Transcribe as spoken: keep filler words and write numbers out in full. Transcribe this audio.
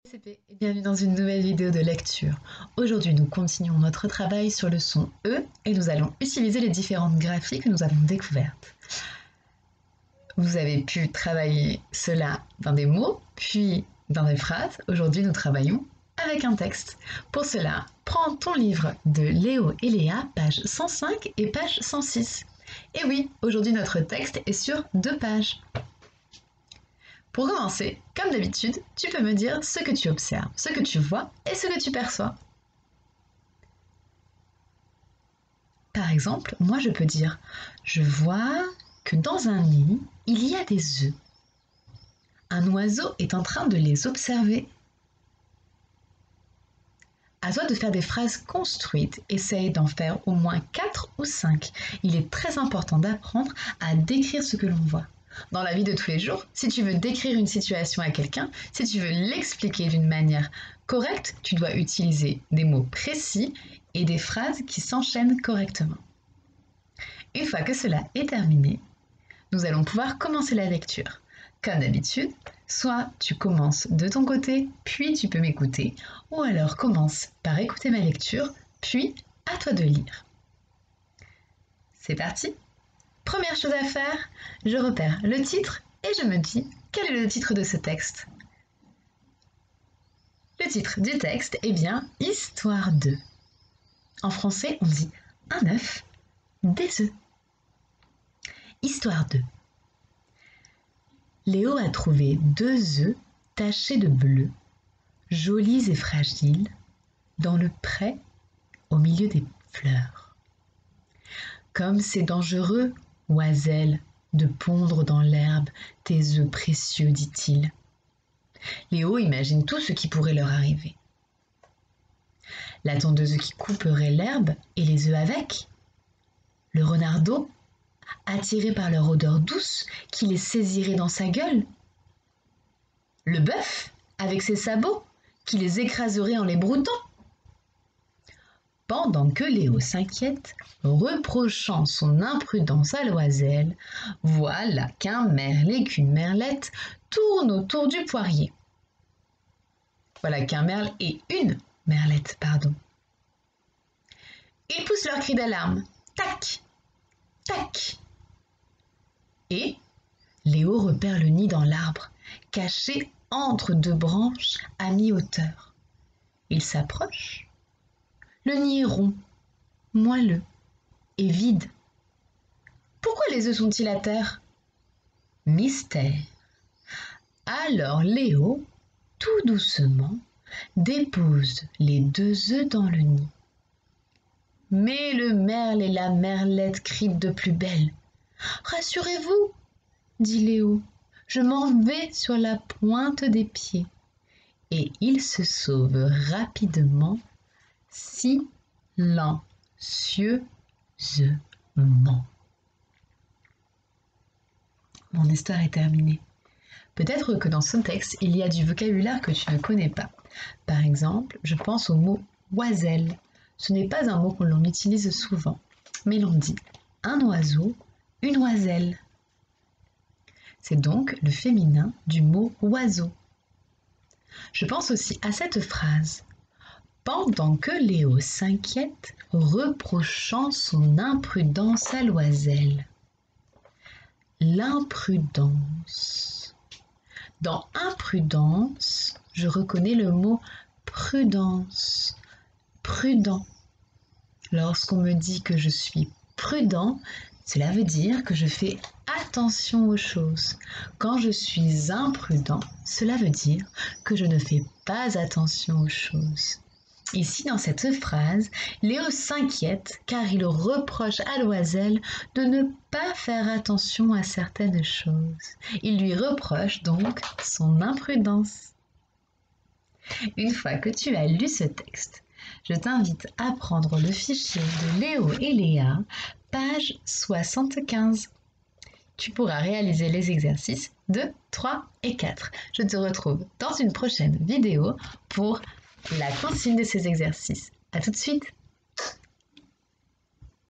C P et bienvenue dans une nouvelle vidéo de lecture. Aujourd'hui, nous continuons notre travail sur le son E et nous allons utiliser les différentes graphies que nous avons découvertes. Vous avez pu travailler cela dans des mots, puis dans des phrases. Aujourd'hui, nous travaillons avec un texte. Pour cela, prends ton livre de Léo et Léa, page cent cinq et page cent six. Et oui, aujourd'hui, notre texte est sur deux pages. Pour commencer, comme d'habitude, tu peux me dire ce que tu observes, ce que tu vois et ce que tu perçois. Par exemple, moi je peux dire « Je vois que dans un nid, il y a des œufs. Un oiseau est en train de les observer. » À toi de faire des phrases construites, essaye d'en faire au moins quatre ou cinq. Il est très important d'apprendre à décrire ce que l'on voit. Dans la vie de tous les jours, si tu veux décrire une situation à quelqu'un, si tu veux l'expliquer d'une manière correcte, tu dois utiliser des mots précis et des phrases qui s'enchaînent correctement. Une fois que cela est terminé, nous allons pouvoir commencer la lecture. Comme d'habitude, soit tu commences de ton côté, puis tu peux m'écouter, ou alors commence par écouter ma lecture, puis à toi de lire. C'est parti! Première chose à faire, je repère le titre et je me dis quel est le titre de ce texte. Le titre du texte est bien « Histoire de ». En français, on dit « un œuf, des œufs ». Histoire de. Léo a trouvé deux œufs tachés de bleu, jolis et fragiles, dans le pré au milieu des fleurs. Comme c'est dangereux, oiselle, de pondre dans l'herbe tes œufs précieux, dit-il. Léo imagine tout ce qui pourrait leur arriver. La tondeuse qui couperait l'herbe et les œufs avec. Le renardeau, attiré par leur odeur douce, qui les saisirait dans sa gueule. Le bœuf, avec ses sabots, qui les écraserait en les broutant. Pendant que Léo s'inquiète, reprochant son imprudence à l'oiselle, voilà qu'un merle et qu'une merlette tournent autour du poirier. Voilà qu'un merle et une merlette, pardon. Ils poussent leur cri d'alarme. Tac, tac. Et Léo repère le nid dans l'arbre, caché entre deux branches à mi-hauteur. Il s'approche. Le nid est rond, moelleux et vide. Pourquoi les œufs sont-ils à terre? Mystère. Alors Léo, tout doucement, dépose les deux œufs dans le nid. Mais le merle et la merlette crient de plus belle. « Rassurez-vous, dit Léo, je m'en vais sur la pointe des pieds. » Et il se sauve rapidement, silencieusement. Mon histoire est terminée. Peut-être que dans ce texte, il y a du vocabulaire que tu ne connais pas. Par exemple, je pense au mot « oiselle ». Ce n'est pas un mot que l'on utilise souvent, mais l'on dit « un oiseau, une oiselle ». C'est donc le féminin du mot « oiseau ». Je pense aussi à cette phrase. Pendant que Léo s'inquiète, reprochant son imprudence à l'oiselle. L'imprudence. Dans imprudence, je reconnais le mot prudence. Prudent. Lorsqu'on me dit que je suis prudent, cela veut dire que je fais attention aux choses. Quand je suis imprudent, cela veut dire que je ne fais pas attention aux choses. Ici, dans cette phrase, Léo s'inquiète car il reproche à l'oiselle de ne pas faire attention à certaines choses. Il lui reproche donc son imprudence. Une fois que tu as lu ce texte, je t'invite à prendre le fichier de Léo et Léa, page soixante-quinze. Tu pourras réaliser les exercices deux, trois et quatre. Je te retrouve dans une prochaine vidéo pour la consigne de ces exercices. À tout de suite!